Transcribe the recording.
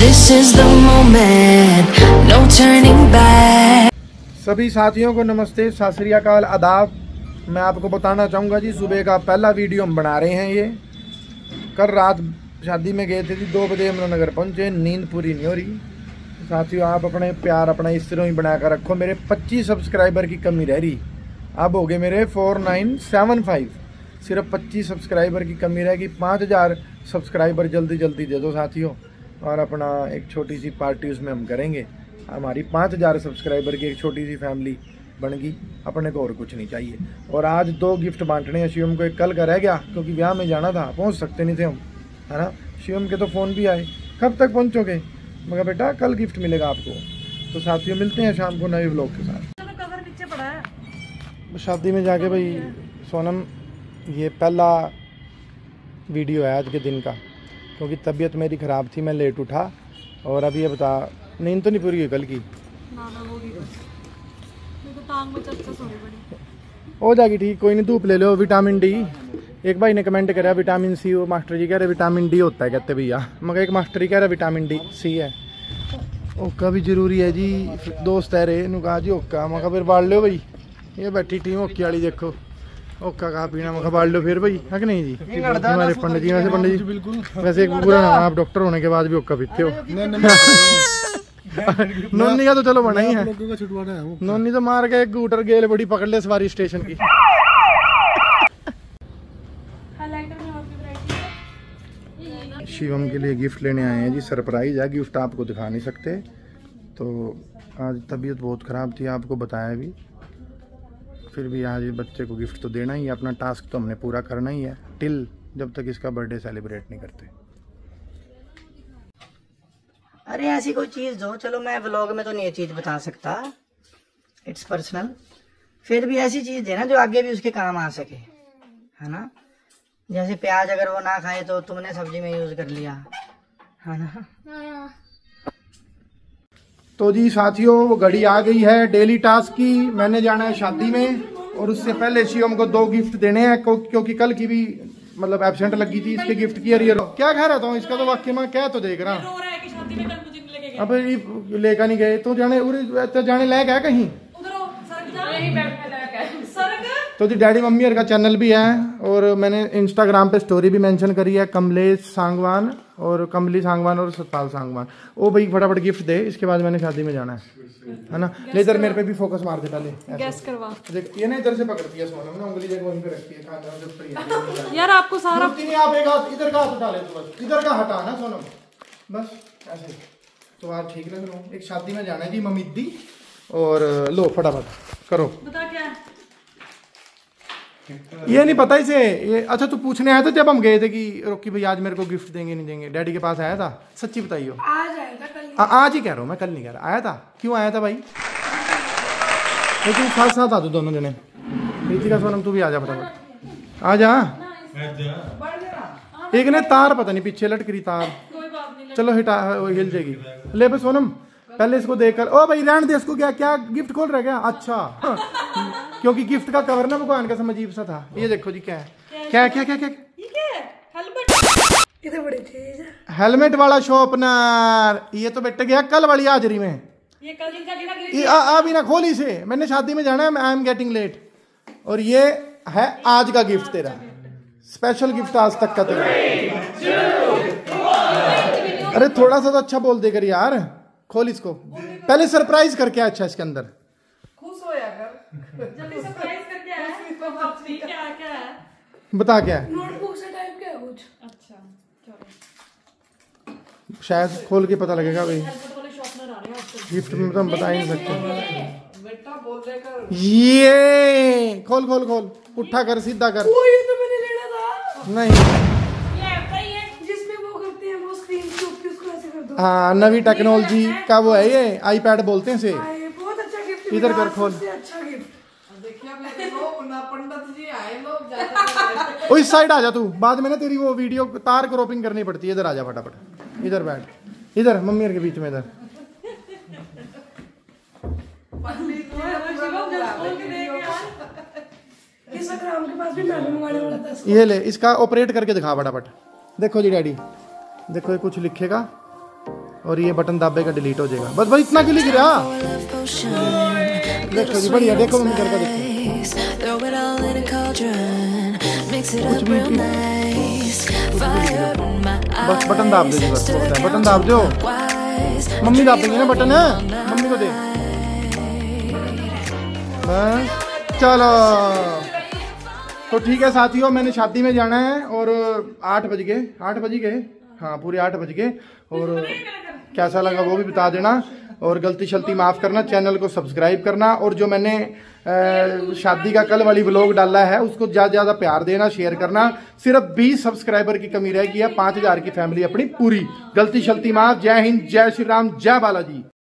This is the moment, no turning back. सभी साथियों को नमस्ते, सत श्री अकाल, आदाब। मैं आपको बताना चाहूँगा जी, सुबह का पहला वीडियो हम बना रहे हैं। ये कल रात शादी में गए थे जी, 2 बजे अमृतनगर पहुँचे, नींद पूरी नहीं हो रही। साथियों, आप अपने प्यार अपना इस तरह ही बना कर रखो। मेरे 25 सब्सक्राइबर की कमी रह रही, अब हो गए मेरे 4975। सिर्फ 25 सब्सक्राइबर की कमी रहेगी। 5000 सब्सक्राइबर जल्दी जल्दी दे दो साथियों, और अपना एक छोटी सी पार्टी उसमें हम करेंगे। हमारी 5000 सब्सक्राइबर की एक छोटी सी फैमिली बन गई, अपने को और कुछ नहीं चाहिए। और आज 2 गिफ्ट बांटने हैं शिवम को। एक कल का रह गया क्योंकि ब्याह में जाना था, पहुंच सकते नहीं थे हम, है ना। शिवम के तो फ़ोन भी आए, कब तक पहुंचोगे? मगर बेटा कल गिफ्ट मिलेगा आपको। तो साथियों, मिलते हैं शाम को नए व्लॉग के साथ। कवर नीचे पड़ा है। शादी में जाके भाई सोनम, ये पहला वीडियो है आज के दिन का, क्योंकि तबीयत मेरी ख़राब थी, मैं लेट उठा। और अभी ये बता, नींद तो नहीं पूरी हुई कल की? हो जाएगी ठीक, कोई नहीं, धूप ले लो। विटामिन डी, एक भाई ने कमेंट करा विटामिन सी, वो मास्टर जी कह रहे विटामिन डी होता है कहते भैया, मगर एक मास्टर जी कह रहा विटामिन डी सी है। ओका भी जरूरी है जी, दोस्त है रे नु कहा जी ओका, मैं फिर बाढ़ लो भाई। ये बैठी टीम ओके वाली, देखो ओका कहा पीना, मैं बाढ़ लो फिर भाई, है कि नहीं जी? हमारे पंडित जी, वैसे पंडित जी बिल्कुल, वैसे एक पूरा आप डॉक्टर होने के बाद भी ओका पीते हो। नोनी का तो चलो बना ही है, नोनी तो मार के एक गूटर गेल बड़ी पकड़ ले सवारी स्टेशन की। शिवम के लिए गिफ्ट लेने आए हैं जी, सरप्राइज है, गिफ्ट आपको दिखा नहीं सकते। तो आज तबीयत बहुत ख़राब थी, आपको बताया भी, फिर भी आज बच्चे को गिफ्ट तो देना ही है। अपना टास्क तो हमने पूरा करना ही है, टिल जब तक इसका बर्थडे सेलिब्रेट नहीं करते। अरे ऐसी कोई चीज़ दो, चलो मैं व्लॉग में तो नहीं ये चीज़ बता सकता, इट्स पर्सनल। फिर भी ऐसी चीज़ देना जो आगे भी उसके काम आ सके, है ना। जैसे प्याज अगर वो ना खाए तो तुमने सब्जी में यूज कर लिया, है ना। तो जी साथियों, वो घड़ी आ गई है डेली टास्क की। मैंने जाना है शादी में, और उससे पहले शिवम को 2 गिफ्ट देने हैं, क्योंकि कल की भी मतलब एब्सेंट लगी थी। इसके गिफ्ट की अरियर क्या कह रहा था इसका, तो वाक्य में क्या तो देख रहा। अब लेकर नहीं गए तो जाने लायक है कहीं। तो जी डैडी मम्मी और का चैनल भी है, और मैंने इंस्टाग्राम पे स्टोरी भी मेंशन करी है, कमलेश सांगवान और कमली सांगवान और सतपाल सांगवान। ओ भाई फटाफट गिफ्ट दे, इसके बाद मैंने शादी में जाना है ना। ले इधर मेरे पे भी फोकस मार दे पहले, गैस करवा। देख ये ना इधर से पकड़ती है सोनम ना, उंगली जगह वहीं पे रखती है, खाना जो फ्री है यार। आपको सारा नहीं, आप एक हाथ इधर का हाथ उठा ले, तो बस इधर का हटा ना सोनम, बस ऐसे तो आप ठीक लग रहा हूँ। एक शादी में जाना है जी ममिद्दी, और लो फटाफट करो। बता क्या ये नहीं पता इसे ये। अच्छा तू पूछने आया था जब हम गए थे कि रोकी भाई आज मेरे को गिफ्ट देंगे नहीं देंगे, डैडी के पास आया था? सच्ची बताइयो। आज आया था, कल आज ही कह रहा हूँ मैं, कल नहीं कह रहा। आया था? क्यों आया था भाई? लेकिन साथ साथ आ दो दोनों जने। रीतिका सोनम तू भी आ जा फटाफट, आ जा। एक ने तार पता नहीं पीछे लटक रही तार, चलो हिटा, हिल जाएगी। ले भाई सोनम, पहले इसको देखकर, ओ भाई रहने दे इसको। क्या क्या गिफ्ट खोल रहा है क्या? अच्छा क्योंकि गिफ्ट का कवर ना भगवान का समझ अजीब सा था। ये देखो जी क्या है, क्या क्या क्या क्या हेलमेट वाला शॉर्पनर। ये तो बेटे गया कल वाली हाजिरी में, ये अभी ना खोली से। मैंने शादी में जाना है, आई एम गेटिंग लेट। और ये है आज का गिफ्ट तेरा, स्पेशल गिफ्ट आज तक का तेरा। अरे थोड़ा सा तो अच्छा बोल देकर यार, खोल इसको पहले, सरप्राइज करके अच्छा इसके अंदर खुश हो यार, जल्दी सरप्राइज करके आया। क्या है बता, क्या है? नोटबुक से टाइप क्या है कुछ? अच्छा चलो, शायद खोल के पता लगेगा भाई। गिफ्ट में तो हम बता ही नहीं सकते। बेटा बोल देकर ये खोल खोल खोल, उठा कर सीधा कर। ये तो मैंने लेना था। नहीं हाँ, नवी टेक्नोलॉजी का वो है ये, आईपैड बोलते हैं इसे। बहुत अच्छा गिफ्ट, इधर कर खोल। अच्छा गिफ्ट इस साइड आ जा तू, बाद में ना तेरी वो वीडियो तार क्रॉपिंग करनी पड़ती है। इधर आ जा फटाफट, इधर बैठ, इधर मम्मी के बीच में, इधर। ये ले, इसका ऑपरेट करके दिखा फटाफट। देखो जी डैडी, देखो ये कुछ लिखेगा और ये बटन दाबे का डिलीट हो जाएगा। बस भाई इतना क्यों लिख रहा। देखो जी बढ़िया, देखो मम्मी करके देखो कुछ भी बस बटन दाब दो जी, बस बटन दाब दो। मम्मी दाबेंगे ना बटन, है मम्मी को दे बस। चलो तो ठीक है साथियों, मैंने शादी में जाना है और 8 बज गए, हाँ पूरे 8 बज गए। और कैसा लगा वो भी बता देना, और गलती शलती माफ़ करना, चैनल को सब्सक्राइब करना, और जो मैंने शादी का कल वाली व्लॉग डाला है उसको ज़्यादा ज़्यादा प्यार देना, शेयर करना। सिर्फ 20 सब्सक्राइबर की कमी रह गई है, 5000 की फैमिली अपनी पूरी। गलती शलती माफ़। जय हिंद, जय श्री राम, जय बालाजी।